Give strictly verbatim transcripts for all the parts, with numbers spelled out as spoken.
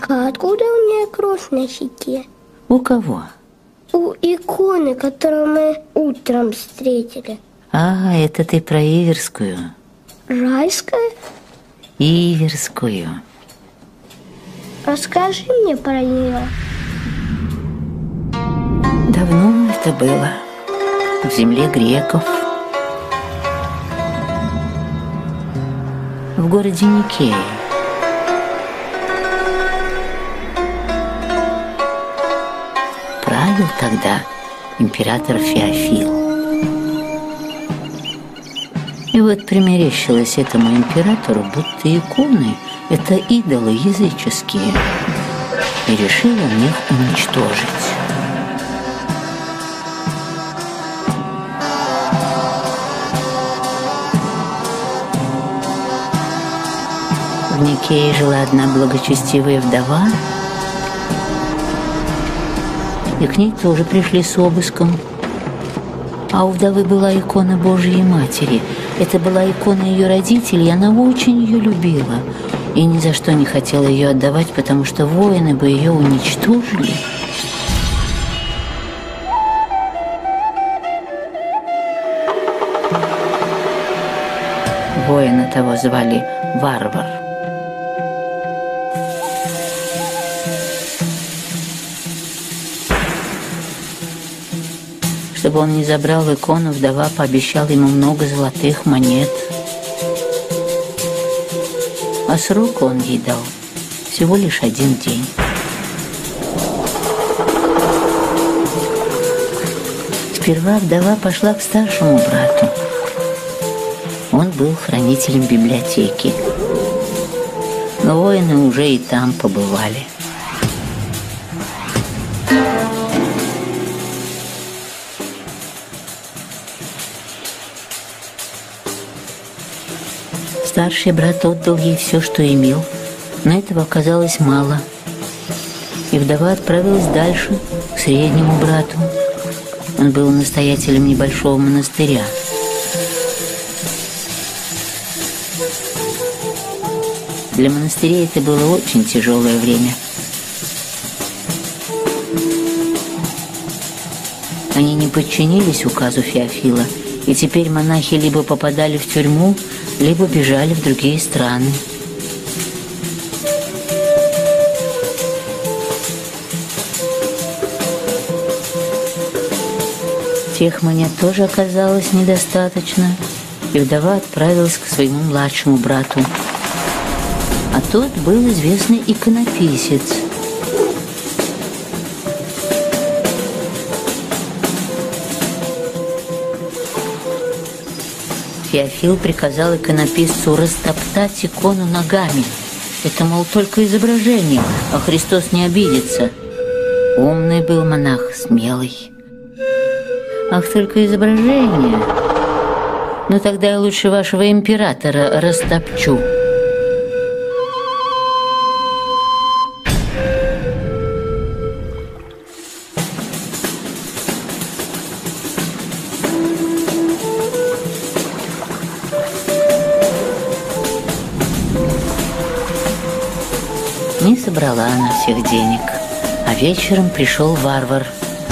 Бабушка, а откуда у меня кровь на щеке? У кого? У иконы, которую мы утром встретили. А, это ты про Иверскую. Райская? Иверскую. Расскажи мне про нее. Давно это было. В земле греков. В городе Никее. Правил тогда император Феофил. И вот примерещилось этому императору, будто иконы – это идолы языческие, и решил он их уничтожить. В Никее жила одна благочестивая вдова, и к ней тоже пришли с обыском. А у вдовы была икона Божией Матери. Это была икона ее родителей, и она очень ее любила. И ни за что не хотела ее отдавать, потому что воины бы ее уничтожили. Воина того звали Варвар. Чтобы он не забрал икону, вдова пообещала ему много золотых монет. А срок он ей дал всего лишь один день. Сперва вдова пошла к старшему брату. Он был хранителем библиотеки. Но воины уже и там побывали. Старший брат отдал ей все, что имел, но этого оказалось мало. И вдова отправилась дальше, к среднему брату. Он был настоятелем небольшого монастыря. Для монастыря это было очень тяжелое время. Они не подчинились указу Феофила, и теперь монахи либо попадали в тюрьму, либо бежали в другие страны. Тех монет тоже оказалось недостаточно, и вдова отправилась к своему младшему брату. А тот был известный иконописец. Феофил приказал иконописцу растоптать икону ногами. Это, мол, только изображение, а Христос не обидится. Умный был монах, смелый. Ах, только изображение. Ну тогда я лучше вашего императора растопчу. Не собрала она всех денег, а вечером пришел варвар.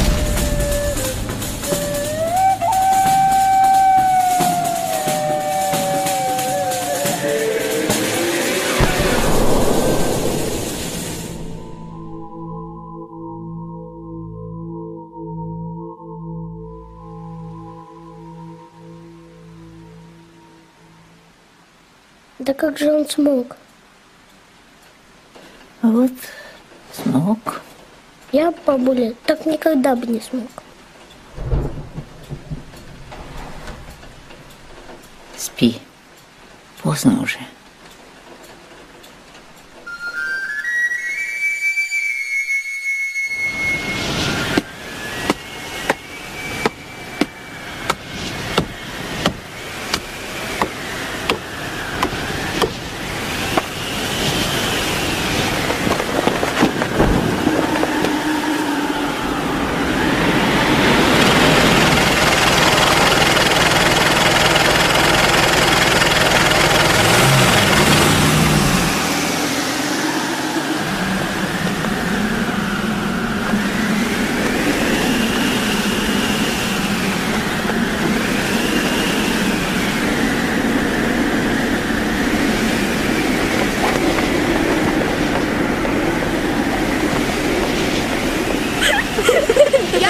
Да как же он смог? А вот смог. Я, бабуля, так никогда бы не смог. Спи. Поздно уже.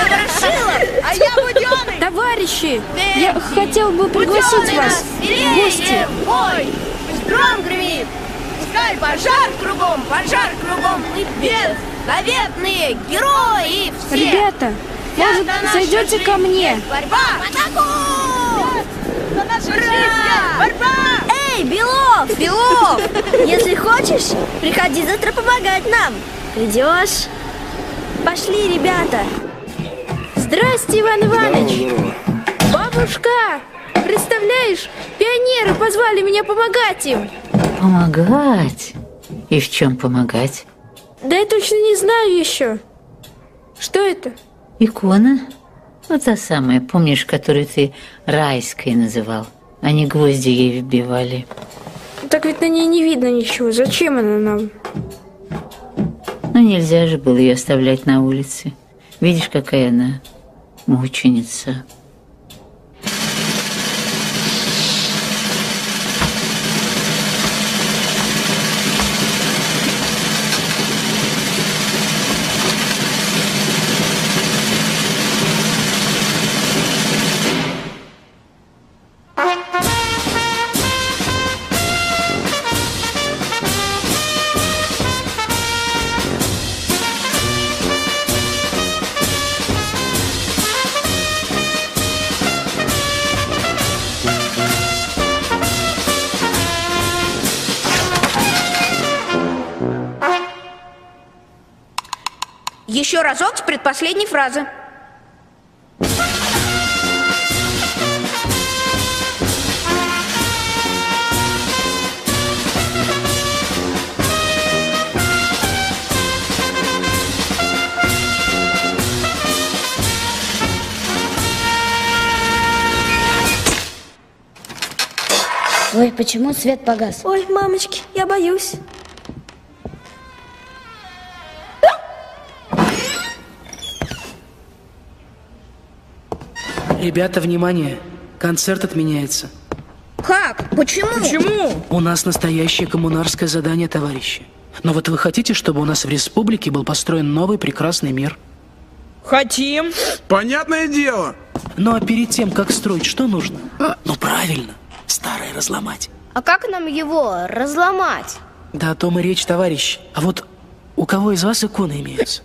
Страшилов, а я Будённый. Товарищи, я хотел бы пригласить вас в гости. Ой, пусть гром гремит, пускай пожар кругом, пожар кругом. Мы беззаветные герои все. Ребята, может, зайдете ко мне? Борьба! В атаку! За нашу жизнь! Борьба! Эй, Белов! Белов! Если хочешь, приходи завтра помогать нам. Придешь? Пошли, ребята. Здрасте, Иван Иванович. Бабушка, представляешь, пионеры позвали меня помогать им. Помогать? И в чем помогать? Да я точно не знаю еще. Что это? Икона? Вот та самая, помнишь, которую ты райской называл? Они гвозди ей вбивали. Так ведь на ней не видно ничего. Зачем она нам? Ну, нельзя же было ее оставлять на улице. Видишь, какая она мученица. Еще разок с предпоследней фразы. Ой, почему свет погас? Ой, мамочки, я боюсь. Ребята, внимание! Концерт отменяется. Как? Почему? Почему? У нас настоящее коммунарское задание, товарищи. Но вот вы хотите, чтобы у нас в республике был построен новый прекрасный мир? Хотим. Понятное дело. Ну а перед тем, как строить, что нужно? Ну правильно, старое разломать. А как нам его разломать? Да о том и речь, товарищ. А вот у кого из вас иконы имеются?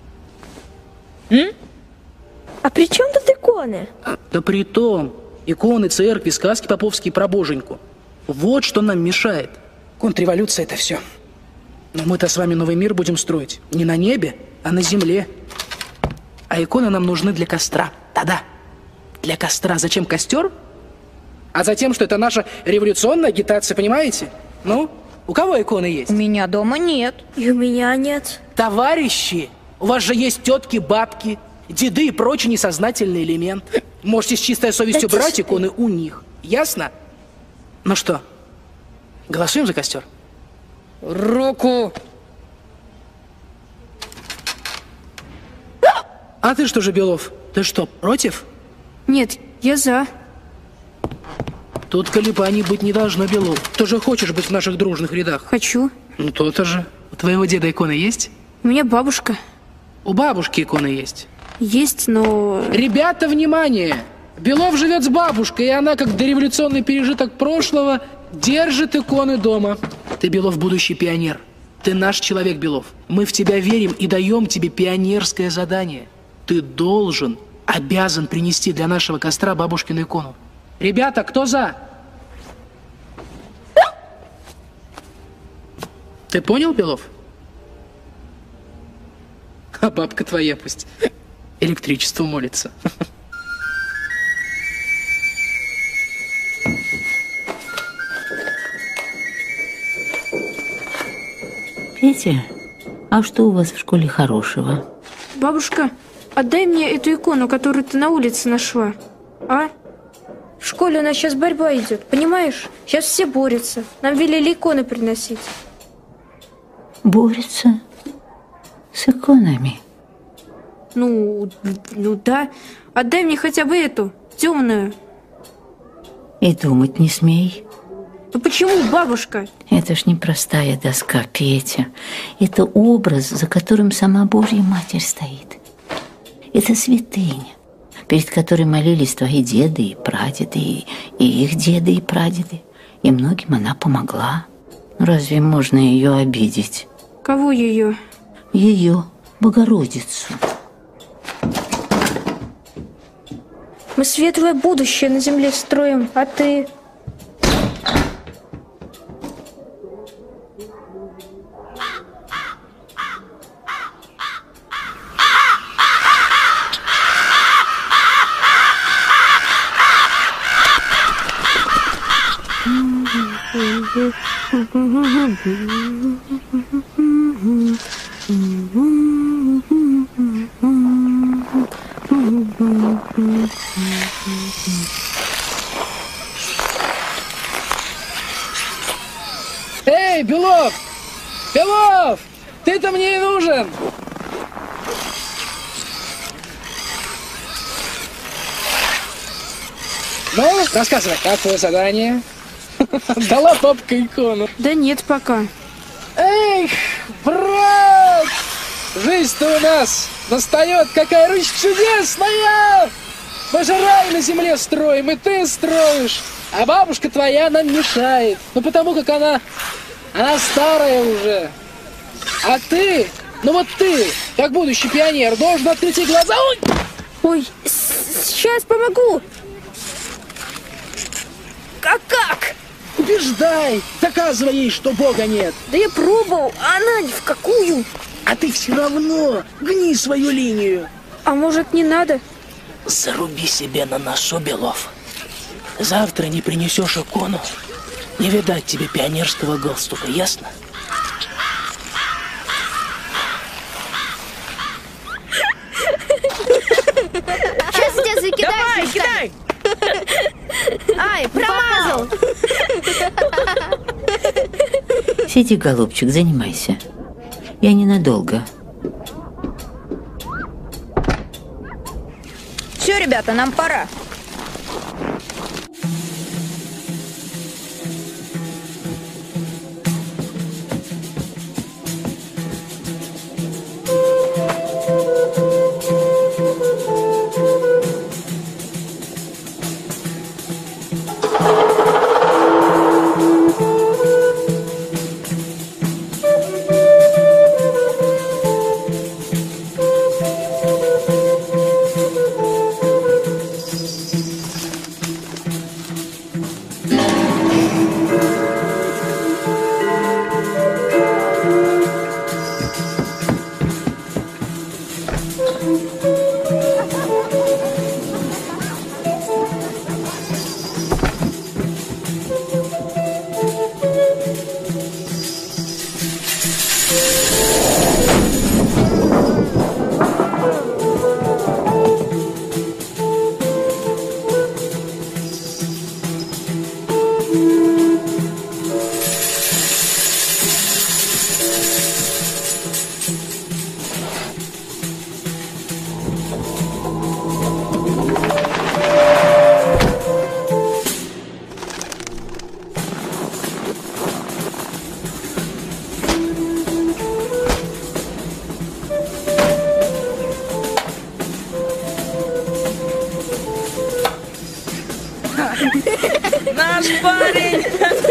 А при чем тут иконы? Да при том, иконы, церкви, сказки поповские про боженьку. Вот что нам мешает. Контрреволюция — это все. Но мы-то с вами новый мир будем строить не на небе, а на земле. А иконы нам нужны для костра. Да-да, для костра. Зачем костер? А затем, что это наша революционная агитация, понимаете? Ну, у кого иконы есть? У меня дома нет. И у меня нет. Товарищи, у вас же есть тетки, бабки, деды и прочий несознательный элемент. Можете с чистой совестью Да брать ты... иконы у них. Ясно? Ну что, голосуем за костер? Руку. А ты что же, Белов? Ты что, против? Нет, я за. Тут колебаний быть не должно, Белов. Ты же хочешь быть в наших дружных рядах? Хочу. Ну, то-то же. У твоего деда иконы есть? У меня бабушка. У бабушки иконы есть. Есть, но... Ребята, внимание! Белов живет с бабушкой, и она, как дореволюционный пережиток прошлого, держит иконы дома. Ты, Белов, будущий пионер. Ты наш человек, Белов. Мы в тебя верим и даем тебе пионерское задание. Ты должен, обязан принести для нашего костра бабушкину икону. Ребята, кто за? Ты понял, Белов? А бабка твоя пусть электричеству молится. Петя, а что у вас в школе хорошего? Бабушка, отдай мне эту икону, которую ты на улице нашла. А? В школе у нас сейчас борьба идет, понимаешь? Сейчас все борются. Нам велели иконы приносить. Борются с иконами? Ну, ну да. Отдай мне хотя бы эту, темную. И думать не смей. Ну почему, бабушка? Это ж не простая доска, Петя. Это образ, за которым сама Божья Матерь стоит. Это Это святыня, перед которой молились твои деды и прадеды, и, и их деды и прадеды. И многим она помогла. Разве можно ее обидеть? Кого ее? Ее, Богородицу. Мы светлое будущее на земле строим, а ты... Эй, Белов! Белов! Ты-то мне и нужен! Ну, рассказывай, как твое задание? Дала папка икону. Да нет пока. Эх, брат! Жизнь-то у нас настает, какая Русь чудесная! Мы же рай на земле строим, и ты строишь. А бабушка твоя нам мешает. Ну потому как она, она старая уже. А ты, ну вот ты, как будущий пионер, должен открыть ей глаза. Ой, Ой, сейчас помогу. Как как? убеждай, доказывай ей, что Бога нет. Да я пробовал, а она ни в какую. А ты все равно гни свою линию. А может, не надо? Заруби себе на носу, Белов. Завтра не принесешь икону, не видать тебе пионерского галстука, ясно? Сейчас тебя закидаешь. Давай, кидай! Ай, промазал! Сиди, голубчик, занимайся. Я ненадолго. Все, ребята, нам пора. Наш парень!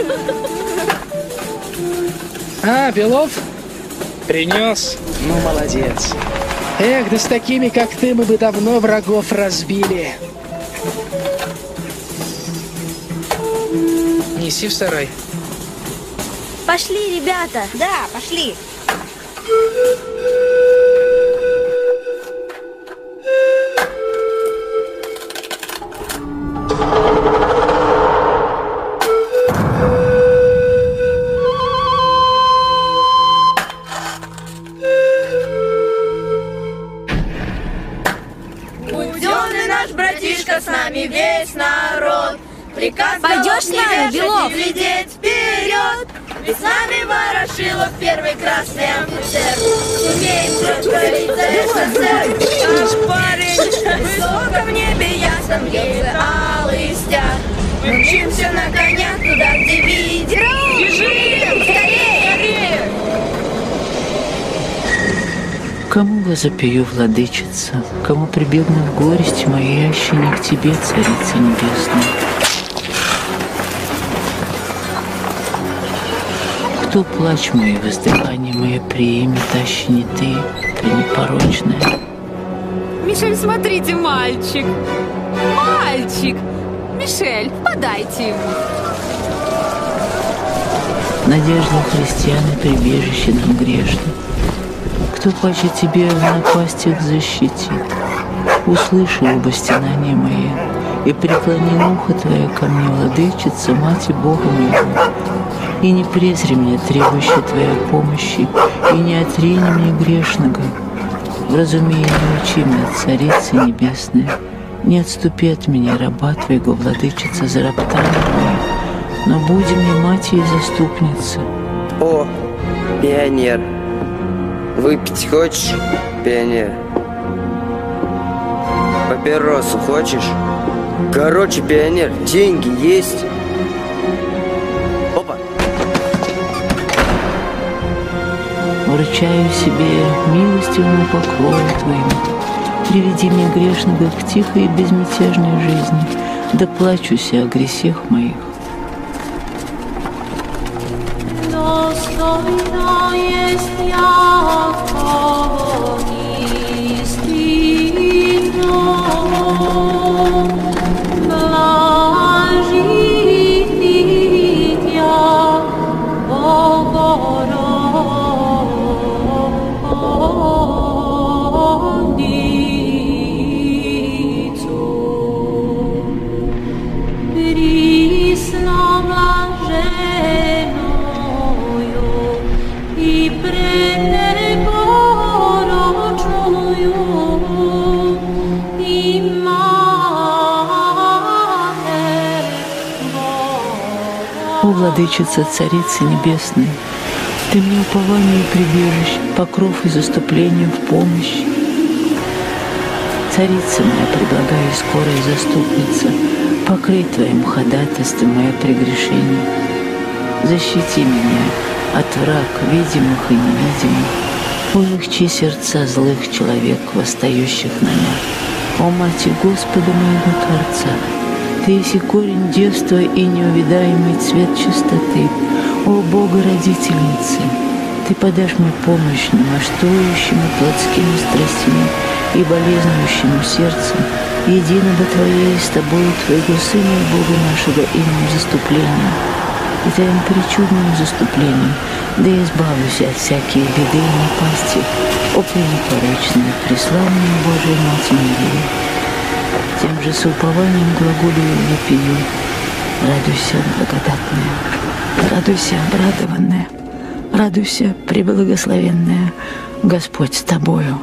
А, Белов? Принес? Ну, молодец. Эх, да с такими, как ты, мы бы давно врагов разбили. Неси в сарай. Пошли, ребята. Да, пошли. Будённый наш братишка, с нами весь народ. Приказ Пойдёшь с нами, Белов? Глядеть вперед. Ведь с нами Ворошилов, первый красный офицер. Сумеем прокорить за СССР. Наш парень! Высоко в небе ясном вьется алый стяг. Мы мчимся на конях туда, где видим. Бежим! Скорее! Скорее! Кому возопию, владычица, кому прибегну в горести моей, аще не к тебе, Царица Небесная? Кто плач мой и воздыхание мое примет, аще не ты, пренепорочная? Мишель, смотрите, мальчик! Мальчик! Мишель, подайте ему. Надежда христиан и прибежище нам грешным. Кто паче тебе в напастях защитит, услыши оба стенания мои, и преклони ухо твое ко мне, владычица, мать и Бога моего, и не презри меня, требующая твоей помощи, и не отрини мне грешного. Вразуми и научи меня, Царица Небесная, не отступи от меня, раба твоего, владычица, за роптание мое, но буди мне мать и заступница. О, пионер! Выпить хочешь, пионер? Папиросу хочешь? Короче, пионер, деньги есть? Опа! Вручаю себе милостивому покрову твоему. Приведи меня грешного к тихой и безмятежной жизни, да плачусь о грехах моих. Достойно есть Якова истину, блажит я Богородицу, присно блаженную и пренепорочную, и Матерь Бога. О, владычица, Царица Небесная, ты мне упование и прибежище, покров и заступление в помощь. Царица моя, предлагаю скорая заступница, покрыть твоим ходатайством мое прегрешение. Защити меня от враг, видимых и невидимых. Улегчи сердца злых человек, восстающих на меня. О, Мать Господа моего Творца, ты еси корень девства и неувидаемый цвет чистоты. О, Богородительница, ты подашь мне помощь немаштующему плотскими страстями и болезнующему сердцем, едино бы Твоей с Тобою, Твоего Сына и Бога нашего иным заступлением, и Твоим причудным заступлением, да избавлюсь от всякие беды и напасти, о пренепорочная, преславная Божия Мать Мария. Тем же с упованием глаголю я пью. Радуйся, благодатная, радуйся, обрадованная, радуйся, преблагословенная, Господь с тобою.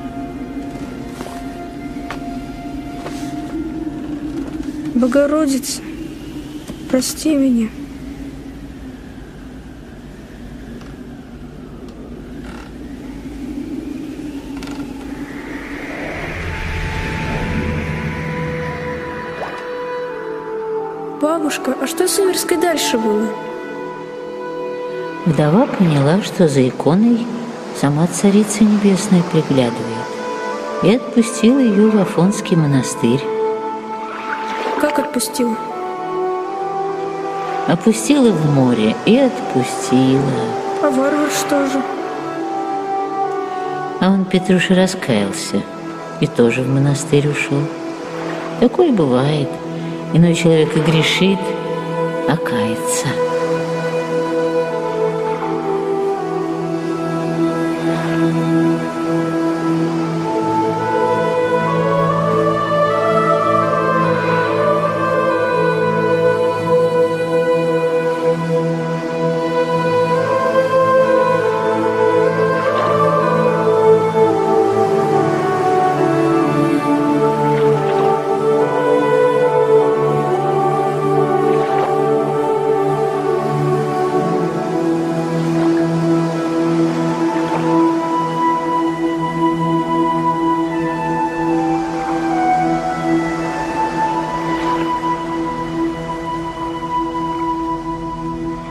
Богородица, прости меня. Бабушка, а что с Иверской дальше было? Вдова поняла, что за иконой сама Царица Небесная приглядывает, и отпустила ее в Афонский монастырь. Как отпустила? Опустила в море и отпустила. А варвар что же? А он, Петруша, раскаялся и тоже в монастырь ушел. Такое бывает. Иной человек и грешит, а кается.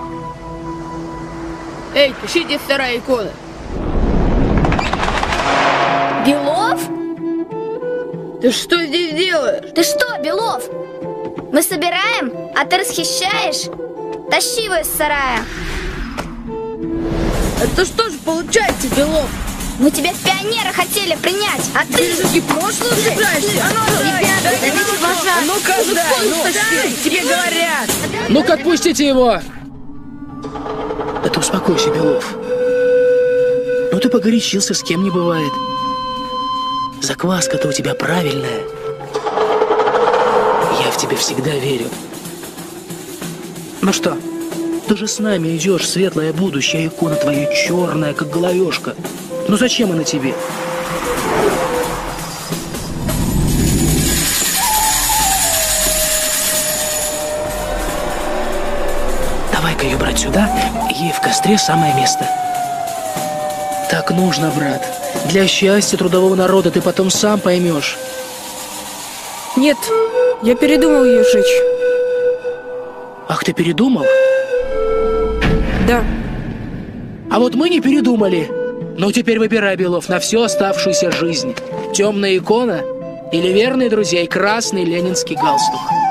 Эй, пишите вторая икона. Ты что здесь делаешь? Ты что, Белов? Мы собираем, а ты расхищаешь? Тащи его из сарая. Это что же получается, Белов? Мы тебя в пионера хотели принять, а ты... Ты же гипноз слушаешься? А ну, Ребята, дайте вожак. а ну-ка, дай, ну, дай, тебе говорят. Ну-ка, отпустите его! Да ты успокойся, Белов. Ну ты погорячился, с кем не бывает. Закваска-то у тебя правильная. Я в тебя всегда верю. Ну что, ты же с нами идешь в светлое будущее, икона твоя черная, как головешка. Ну зачем она тебе? Давай-ка ее брать сюда, ей в костре самое место. Так нужно, брат. Для счастья трудового народа ты потом сам поймешь. Нет, я передумал ее жечь. Ах, ты передумал? Да. А вот мы не передумали. Ну теперь выбирай, Белов, на всю оставшуюся жизнь. Темная икона или верные друзья и красный ленинский галстук.